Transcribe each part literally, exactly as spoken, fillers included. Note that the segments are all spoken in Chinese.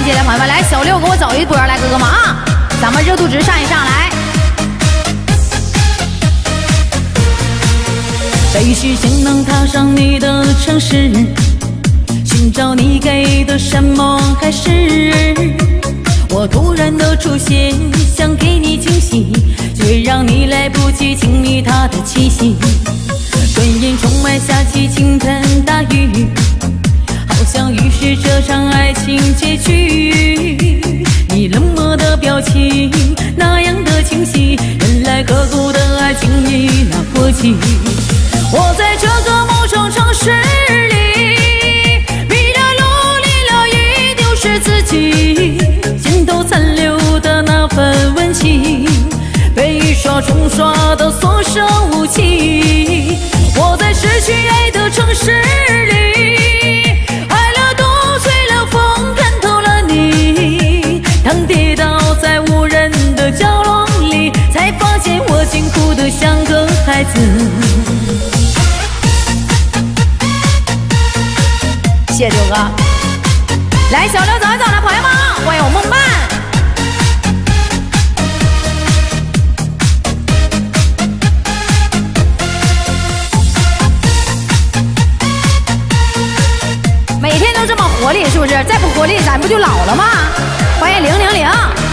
谢的朋友们，来小六给我走一波，来哥哥们啊，咱们热度值上一上来。 背起行囊踏上你的城市，寻找你给的什么开始？我突然的出现，想给你惊喜，却让你来不及经历它的气息。转眼窗外下起倾盆大雨，好像预示这场爱情结局。你冷漠的表情，那样的清晰，人来刻骨的爱情已那过期。我在这个陌生城市里，迷了路，离了意，丢失自己，心头残留的那份温情，被一刷重刷的所剩无几。我在失去爱的城市里，爱了毒，随了风，看透了你。当跌倒在无人的角落里，才发现我竟哭得像个孩子。 谢谢九哥，来小刘走一走的朋友们，欢迎我梦伴。每天都这么活力，是不是？再不活力，咱不就老了吗？欢迎零零零。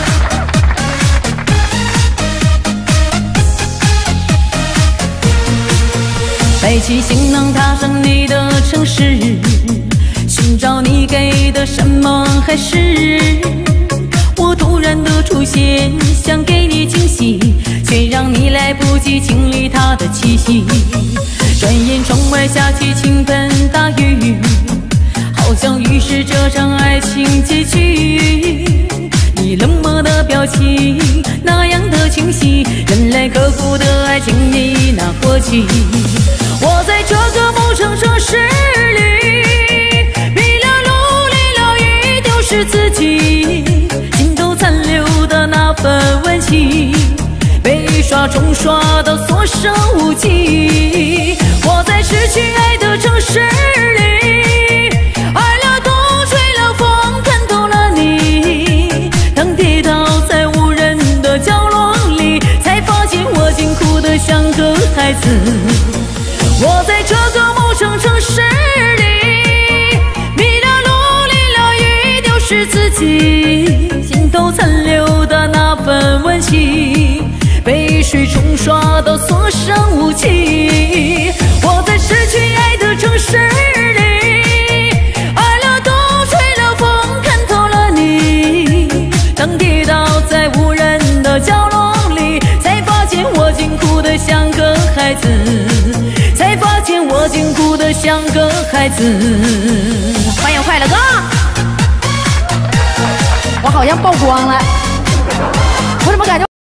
背起行囊踏上你的城市，寻找你给的什么还是？我突然的出现，想给你惊喜，却让你来不及经历它的气息。转眼窗外下起倾盆大雨，好像预示这场爱情结局。你冷漠的表情，那样的清晰，人来刻骨的爱情已那过期。我在这个陌生城市里，迷了路，离了意，丢失自己，心头残留的那份温情，被一刷重刷的所剩无几。我在失去爱的城市里，爱了毒，吹了风，看透了你。当跌倒在无人的角落里，才发现我竟哭得像个孩子。我在这个陌生城市里，迷了路，离了意，丢失自己，心头残留的那份温情，被水冲刷的所剩无几。我在失去爱的城市里，爱了毒，吹了风，看透了你。当跌倒在无人的角落里，才发现我竟哭得像个孩子。才发现我竟哭得像个孩子。 欢迎快乐哥，我好像曝光了，我怎么感觉？